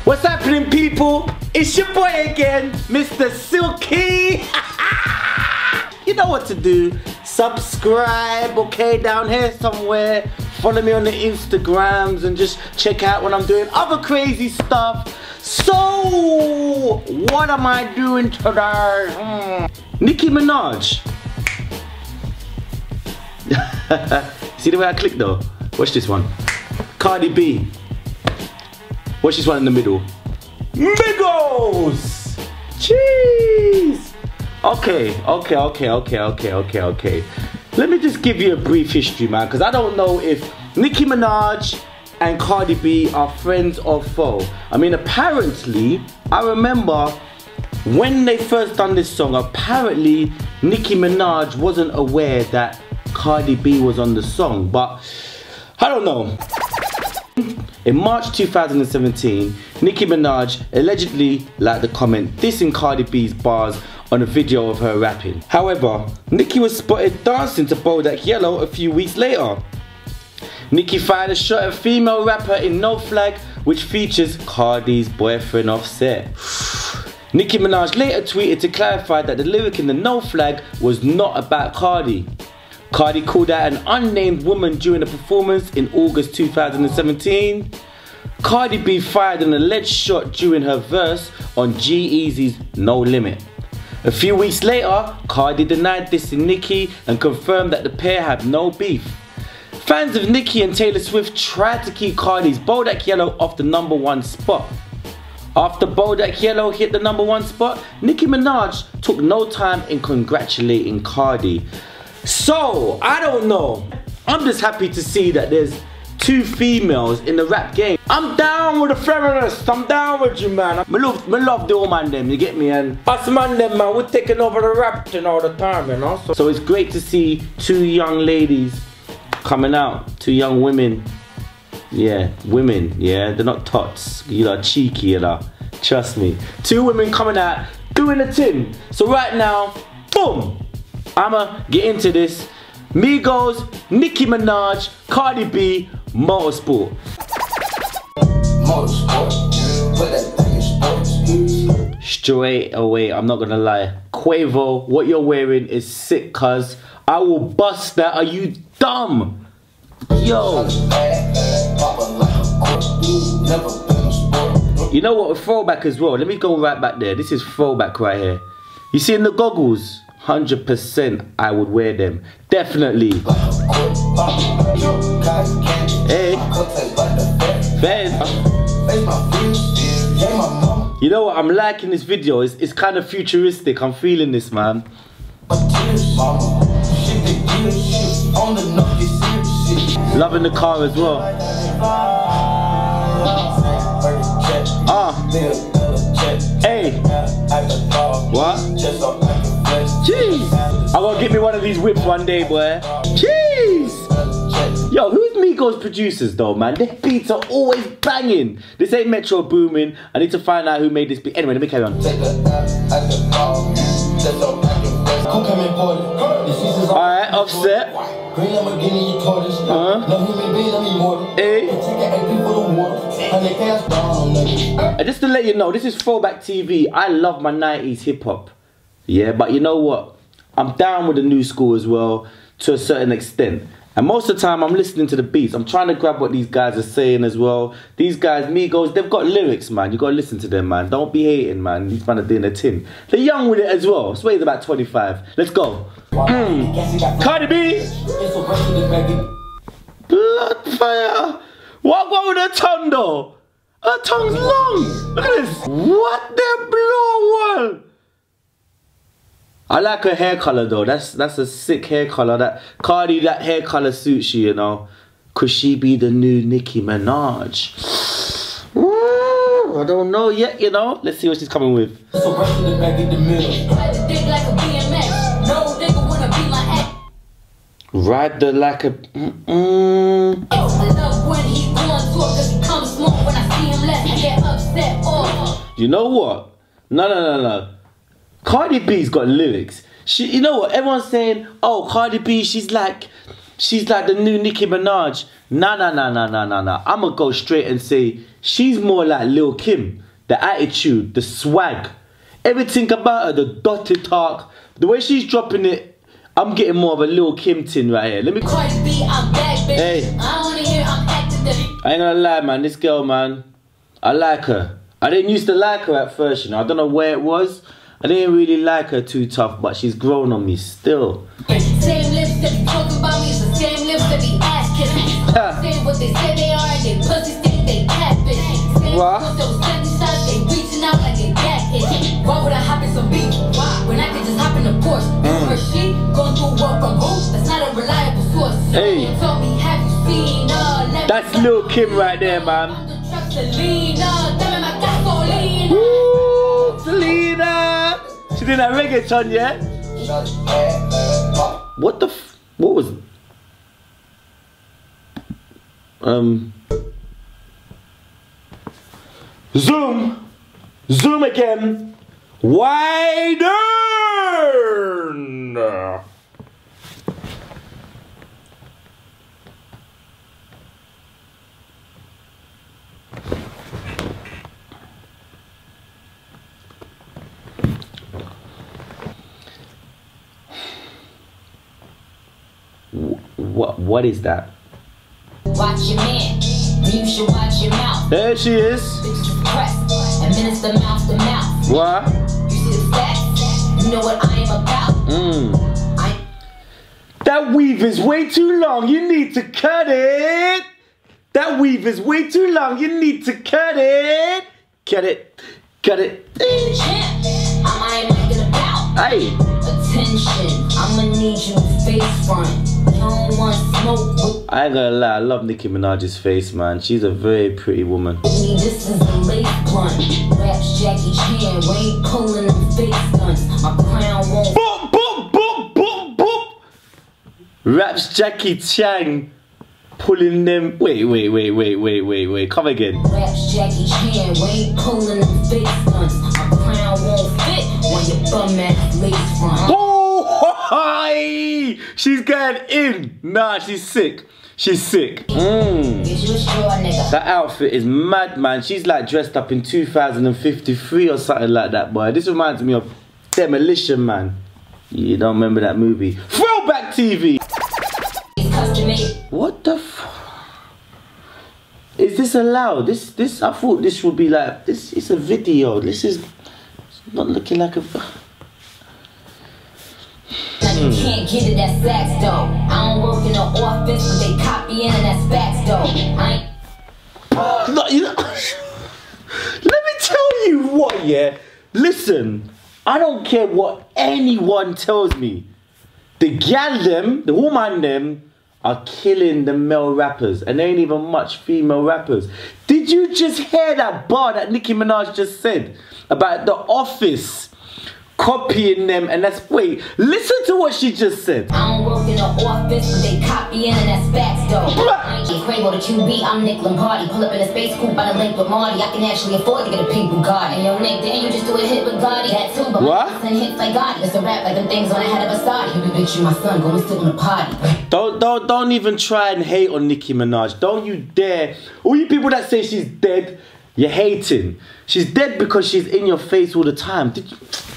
What's happening, people? It's your boy again, Mr. Silky. You know what to do. Subscribe, okay, down here somewhere. Follow me on the Instagrams and just check out when I'm doing other crazy stuff. So, what am I doing today? Nicki Minaj. See the way I click though? Watch this one. Cardi B. Watch this one in the middle. Migos! Jeez! Okay. Let me just give you a brief history, man, because I don't know if Nicki Minaj and Cardi B are friends or foe. I mean, apparently, I remember when they first done this song, apparently Nicki Minaj wasn't aware that Cardi B was on the song, but I don't know. In March 2017, Nicki Minaj allegedly liked the comment dissing Cardi B's bars on a video of her rapping. However, Nicki was spotted dancing to Bodak Yellow a few weeks later. Nicki fired a shot at a female rapper in No Flag, which features Cardi's boyfriend Offset. Nicki Minaj later tweeted to clarify that the lyric in the No Flag was not about Cardi. Cardi called out an unnamed woman during a performance in August 2017. Cardi B fired an alleged shot during her verse on G-Eazy's No Limit. A few weeks later, Cardi denied dissing Nicki and confirmed that the pair had no beef. Fans of Nicki and Taylor Swift tried to keep Cardi's Bodak Yellow off the #1 spot. After Bodak Yellow hit the #1 spot, Nicki Minaj took no time in congratulating Cardi. So, I don't know. I'm just happy to see that there's two females in the rap game. I'm down with the feminists. I'm down with you, man. Me love the old man them, you get me? And us man them, man, we're taking over the rap thing all the time, you know? So it's great to see two young ladies coming out. Two young women. Yeah, women, yeah? They're not tots. You know, cheeky, you know? Trust me. Two women coming out, doing the thing. So right now, boom! I'ma get into this. Migos, Nicki Minaj, Cardi B, MotorSport. Straight away, I'm not gonna lie. Quavo, what you're wearing is sick, cuz. I will bust that. Are you dumb? Yo. You know what? A throwback as well. Let me go right back there. This is throwback right here. You see in the goggles? 100% I would wear them. Definitely. Hey. Ben. You know what? I'm liking this video. It's kind of futuristic. I'm feeling this, man. Loving the car as well. Hey. What? Jeez. I'm gonna get me one of these whips one day, boy. Jeez. Yo, who's Migos producers though, man? Their beats are always banging. This ain't Metro Boomin. I need to find out who made this beat. Anyway, let me carry on. Alright, Offset. Hey. And just to let you know, this is Throwback TV. I love my 90s hip hop. Yeah, but you know what? I'm down with the new school as well, to a certain extent. And most of the time, I'm listening to the beats. I'm trying to grab what these guys are saying as well. These guys, Migos, they've got lyrics, man. You gotta listen to them, man. Don't be hating, man. These man are doing their thing. They're young with it as well. Sway's about 25. Let's go. Cardi B. Bloodfire. What with her tongue, though? Her tongue's long. Look at this. What the blow one? I like her hair color though. That's a sick hair color. That Cardi, that hair color suits you, you know. Could she be the new Nicki Minaj? Ooh, I don't know yet, you know. Let's see what she's coming with. Ride the like a. You know what? No. Cardi B's got lyrics. You know what? Everyone's saying, oh, Cardi B, she's like the new Nicki Minaj. Nah. I'ma go straight and say she's more like Lil Kim. The attitude, the swag, everything about her, the dotted talk, the way she's dropping it, I'm getting more of a Lil Kim tin right here. Let me. Hey. I ain't gonna lie, man. This girl, man, I like her. I didn't used to like her at first, you know. I don't know where it was. I didn't really like her too tough, but she's grown on me still. Same lips that be talking about me is the same lips that be ass kissing. Saying what they say they are, they pussies think they catfish. What? They reaching out like they catfish. Why would I hop in some beef? Why? When I could just hop in the Porsche. Or she going through work from home. That's not a reliable source. Hey. Told me, have you seen that's Lil Kim right there, man. Woo, Selena. She did that reggaeton, yeah? What the what was Zoom again. Wider. What is that? Watch your man. You should watch your mouth. There she is. Administer mouth to mouth. What? You see the stats? You know what I am about? That weave is way too long. You need to cut it. That weave is way too long. You need to cut it. Cut it. Cut it. I ain't making about. Hey. Attention. I'ma need you face front. I ain't gonna lie, I love Nicki Minaj's face, man. She's a very pretty woman. This is a late blunt. Raps Jackie Chan, we ain't pulling them face stunts. My crown won't. Boop, boop, boop, boop, boop. Raps Jackie Chan, pulling them. Wait. Come again. Raps Jackie Chan, we ain't pulling them face stunts. My crown won't fit when your bum ass lace front. Hi! She's going in. Nah, she's sick. She's sick. That outfit is mad, man. She's like dressed up in 2053 or something like that, boy. This reminds me of Demolition Man. You don't remember that movie? Throwback TV. What the is this allowed? This I thought this would be like this. It's a video. This is not looking like a. You can't get it, that's facts though. I don't work in the office, but they copying and that's facts though. No, you know, let me tell you what, yeah. Listen, I don't care what anyone tells me. The gal them, the woman them, are killing the male rappers, and there ain't even much female rappers. Did you just hear that bar that Nicki Minaj just said about the office? Copying them, and that's wait. Listen to what she just said. I don't work in the office, but they copying, and that's facts though. I ain't Quavo the QB, I'm Nick Lombardi. Pull up in a space coupe by the link with Marty. I can actually afford to get a pink Bugatti. And yo, Nick, didn't you just do a hit with Gotti? That too, but what? Send hits like Gotti. It's a rap like them things on the head of a Saudi. You be bitch, you my son, go and sit on the party. Don't even try and hate on Nicki Minaj. Don't you dare. All you people that say she's dead, you're hating. She's dead because she's in your face all the time. Did you?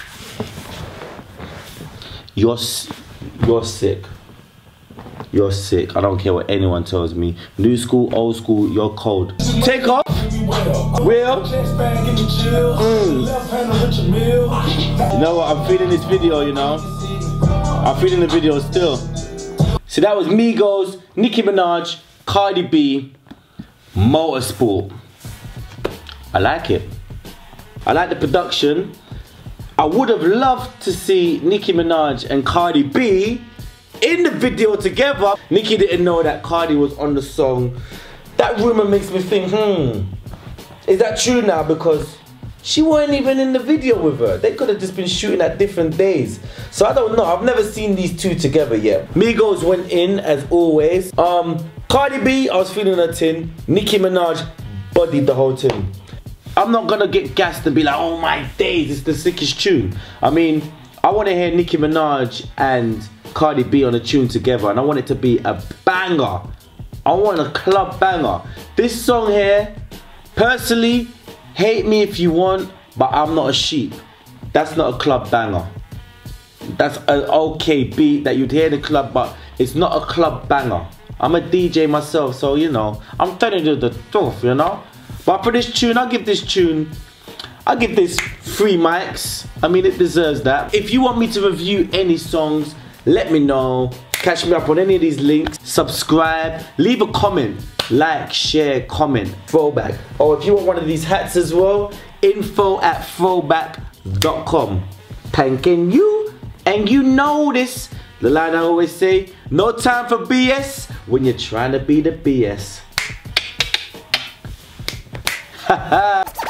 You're sick. You're sick. I don't care what anyone tells me. New school, old school, you're cold. Take off. Will. You know what? I'm feeling this video, you know. I'm feeling the video still. So that was Migos, Nicki Minaj, Cardi B, MotorSport. I like it. I like the production. I would have loved to see Nicki Minaj and Cardi B in the video together. Nicki didn't know that Cardi was on the song. That rumor makes me think, is that true now? Because she weren't even in the video with her. They could have just been shooting at different days. So I don't know. I've never seen these two together yet. Migos went in as always. Cardi B, I was feeling her tin. Nicki Minaj bodied the whole thing. I'm not gonna get gassed and be like, oh my days, it's the sickest tune. I mean, I want to hear Nicki Minaj and Cardi B on a tune together, and I want it to be a banger. I want a club banger. This song here, Personally, hate me if you want, but I'm not a sheep. That's not a club banger. That's an okay beat that you'd hear in the club, but it's not a club banger. I'm a DJ myself, so you know, I'm telling you the truth, you know. But for this tune, I'll give this 3 mics. I mean, it deserves that. If you want me to review any songs, let me know. Catch me up on any of these links. Subscribe, leave a comment, like, share, comment, throwback. Or if you want one of these hats as well, info@throwback.com. Thanking you, and you know this. The line I always say, no time for BS when you're trying to be the BS. Haha.